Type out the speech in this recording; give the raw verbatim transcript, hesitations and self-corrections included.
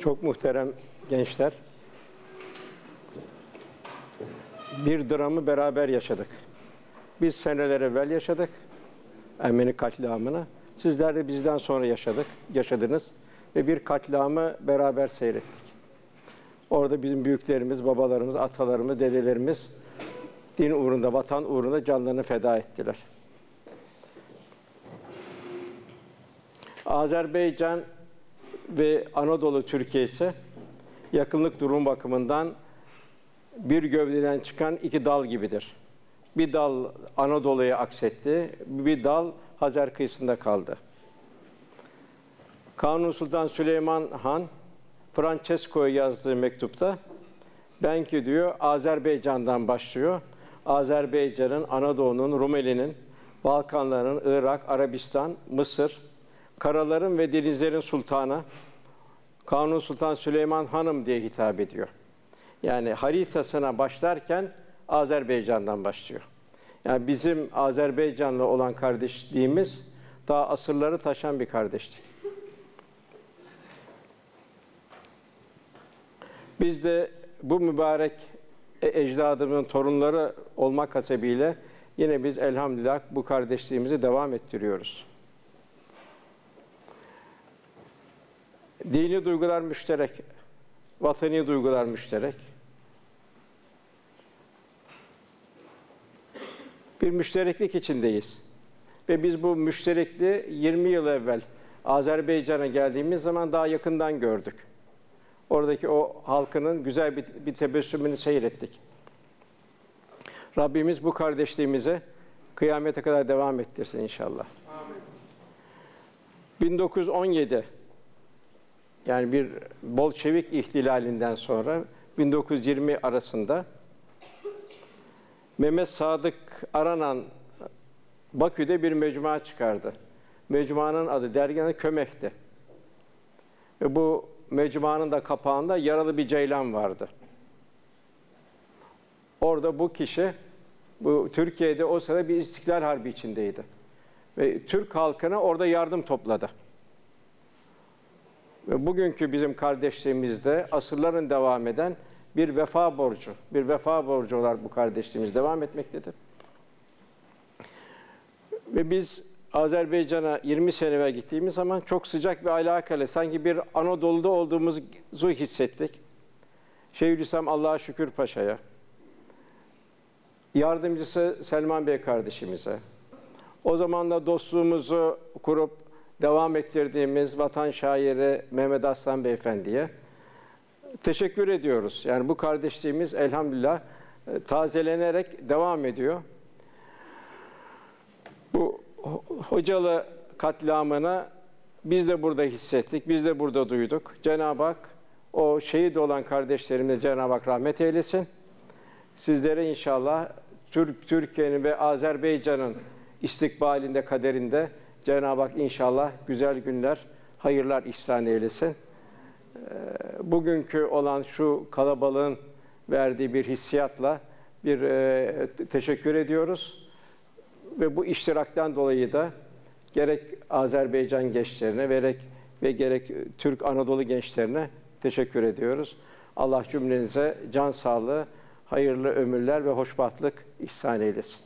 Çok muhterem gençler, bir dramı beraber yaşadık. Biz seneler evvel yaşadık, Ermeni katliamını. Sizler de bizden sonra yaşadık, yaşadınız ve bir katliamı beraber seyrettik. Orada bizim büyüklerimiz, babalarımız, atalarımız, dedelerimiz din uğrunda, vatan uğrunda canlarını feda ettiler. Azerbaycan ve Anadolu Türkiye ise yakınlık durum bakımından bir gövdeden çıkan iki dal gibidir. Bir dal Anadolu'ya aksetti, bir dal Hazar kıyısında kaldı. Kanuni Sultan Süleyman Han, Francesco'ya yazdığı mektupta, ben ki diyor Azerbaycan'dan başlıyor, Azerbaycan'ın, Anadolu'nun, Rumeli'nin, Balkanların, Irak, Arabistan, Mısır, karaların ve denizlerin sultanı, Kanuni Sultan Süleyman Hanım diye hitap ediyor. Yani haritasına başlarken Azerbaycan'dan başlıyor. Yani bizim Azerbaycan'la olan kardeşliğimiz daha asırları taşan bir kardeşlik. Biz de bu mübarek ecdadımızın torunları olmak hasebiyle yine biz elhamdülillah bu kardeşliğimizi devam ettiriyoruz. Dini duygular müşterek, vatani duygular müşterek. Bir müştereklik içindeyiz. Ve biz bu müşterekliği yirmi yıl evvel Azerbaycan'a geldiğimiz zaman daha yakından gördük. Oradaki o halkının güzel bir, bir tebessümünü seyrettik. Rabbimiz bu kardeşliğimize kıyamete kadar devam ettirsin inşallah. Amin. bin dokuz yüz on yedi, yani bir Bolşevik ihtilalinden sonra bin dokuz yüz yirmi arasında Mehmet Sadık Aranan Bakü'de bir mecmua çıkardı. Mecmuanın adı, derginin Kömek'ti. Ve bu mecmuanın da kapağında yaralı bir ceylan vardı. Orada bu kişi, bu Türkiye'de o sırada bir İstiklal Harbi içindeydi. Ve Türk halkına orada yardım topladı. Ve bugünkü bizim kardeşliğimizde asırların devam eden bir vefa borcu, bir vefa borcu olarak bu kardeşliğimiz devam etmektedir. Ve biz Azerbaycan'a yirmi sene evvel gittiğimiz zaman çok sıcak bir alakalı, sanki bir Anadolu'da olduğumuzu hissettik. Şeyhülislam Allah'a şükür Paşa'ya, yardımcısı Selman Bey kardeşimize, o zaman da dostluğumuzu kurup devam ettirdiğimiz vatan şairi Mehmet Aslan Beyefendi'ye teşekkür ediyoruz. Yani bu kardeşliğimiz elhamdülillah tazelenerek devam ediyor. Bu Hocalı katliamını biz de burada hissettik, biz de burada duyduk. Cenab-ı Hak o şehit olan kardeşlerimize Cenab-ı Hak rahmet eylesin. Sizlere inşallah Türk, Türkiye'nin ve Azerbaycan'ın istikbalinde, kaderinde Cenab-ı Hak inşallah güzel günler, hayırlar ihsan eylesin. Bugünkü olan şu kalabalığın verdiği bir hissiyatla bir e, teşekkür ediyoruz. Ve bu iştiraktan dolayı da gerek Azerbaycan gençlerine gerek ve gerek Türk Anadolu gençlerine teşekkür ediyoruz. Allah cümlenize can sağlığı, hayırlı ömürler ve hoşbahtlık ihsan eylesin.